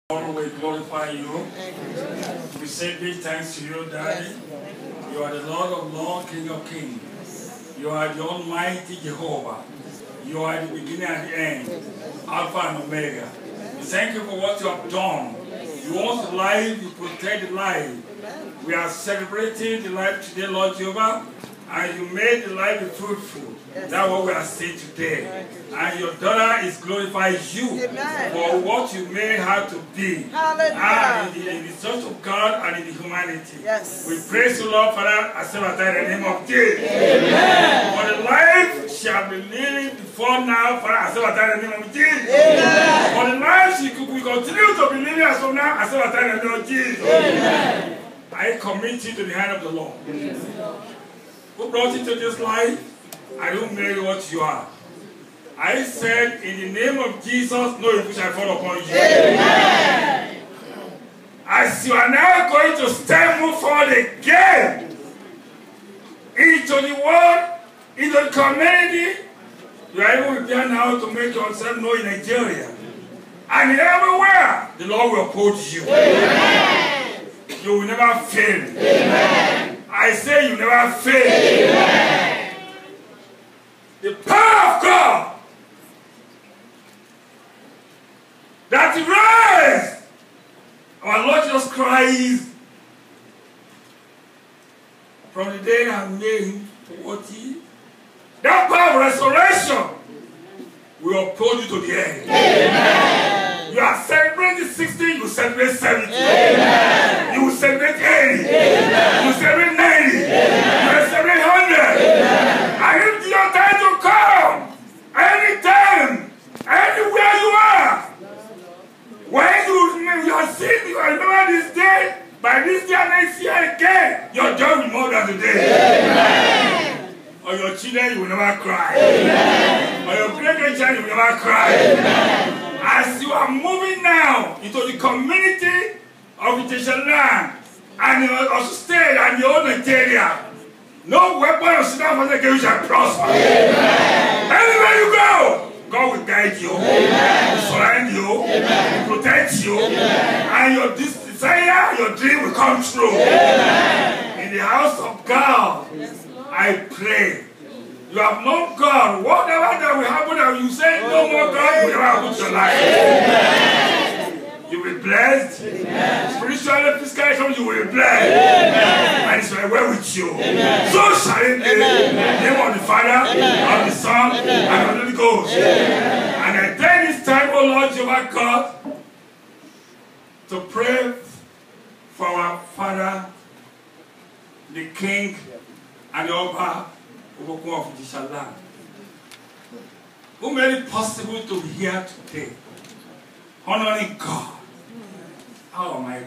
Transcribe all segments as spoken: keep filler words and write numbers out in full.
Lord, we glorify you. We say big thanks to you, Daddy. You are the Lord of Lords, King of Kings. You are the Almighty Jehovah. You are the beginning and the end, Alpha and Omega. We thank you for what you have done. You want life, you protect the life. We are celebrating the life today, Lord Jehovah, and you made the life be fruitful. That's what we are saying today. And your daughter is glorifying you Amen. For what you made her to be. And in the, in the church of God and in the humanity. Yes. We praise you, Lord, Father, I say in the name of Jesus. Amen. For the life shall be living before now, Father, I say in the name of Jesus. Amen. For the life she could we continue to be living as of now, I say in the name of Jesus. Amen. I commit you to the hand of the Lord. Yes. Who brought you to this life? I don't know what you are. I said, in the name of Jesus, no evil shall fall upon you. Amen. As you are now going to step move forward again into the world, into the community, you are able to be now to make yourself known in Nigeria. And everywhere, the Lord will uphold you. Amen. You will never fail. Amen. I say you never fail. Amen. The power of God that raised our Lord Jesus Christ from the day I made him forty. That power of resurrection will uphold you to the end. Amen. You are celebrating sixty, you celebrate seventy. Amen. You will celebrate eighty. Amen. You will celebrate ninety. Amen. You will celebrate one hundred. Amen. And if your time to come, anytime, anywhere you are, when you, you are sick, you remember this day, by this year, next year again, your joy will be more than today. Amen. Or your children, you will never cry. Amen. Or your great-grandchild, you will never cry. Amen. As you are moving now into the community of Egyptian land, and you also stay in your own Nigeria, no weapon of sin against you shall prosper. Amen. Anywhere you go, God will guide you, Amen. Will surround you, Amen. Will protect you, Amen. And your desire, your dream will come true. Amen. In the house of God, yes, I pray. You have known God. Whatever that will happen, that you say no more God, will never happen to your life. Amen. You will be blessed. Amen. Spiritually, physically, you will be blessed. Amen. And it shall be well with you. Amen. So shall it be. In the name of the Father, Amen. Of the Son, Amen. And of the Holy Ghost. Amen. And I take this time, O Lord Jehovah God, to pray for our Father, the King, and the Oba of Egyptian land, who made it possible to be here today, honoring God. Oh my God.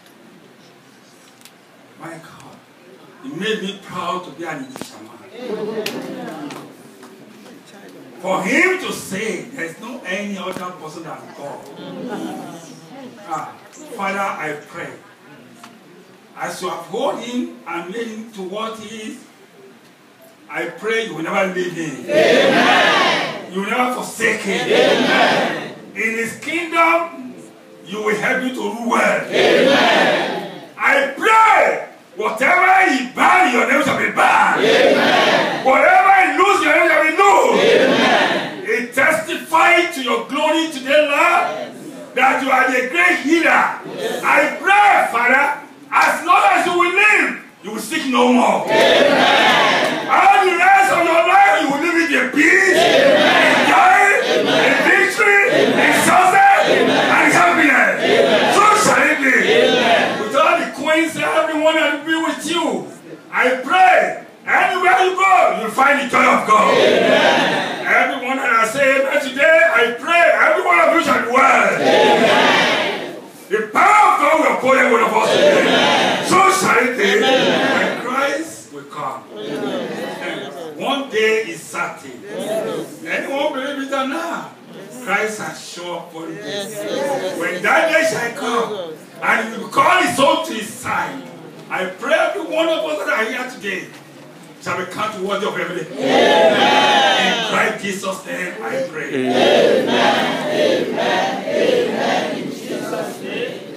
My God. It made me proud to be an Egyptian man. For him to say there's no any other person than God. Ah, Father, I pray. As you have hold him and made him to what he is, I pray you will never leave him. Amen. You will never forsake him. Amen. In his kingdom, you will help you to rule well. Amen. I pray, whatever he ban, your name shall be banned. Amen. Whatever he lose, your name shall be lost. Amen. It testifies to your glory today, Lord, that you are the great healer. Yes. I pray, Father, as long as you will live, you will seek no more. Amen. All the rest of your life, you will live in peace, Amen. In joy, Amen. In victory, Amen. In success, Amen. And happiness. Amen. So shall it be. Amen. With all the queens, everyone will be with you. I pray, anywhere you go, you'll find the joy of God. Amen. Everyone that I say amen today, I pray, every one of you shall be well. Amen. The power of God will pour every one of us today. Amen. So shall it be. When Christ will come. Amen. One day is certain. Yes. Anyone believe it or not? Yes. Christ has shown up for you. Yes. Yes. When that day shall come, and he will call his own to his side, I pray every one of us that are here today shall be counted worthy of everything. In Christ Jesus' name I pray. Amen. Amen. Amen. In Jesus' name. Amen.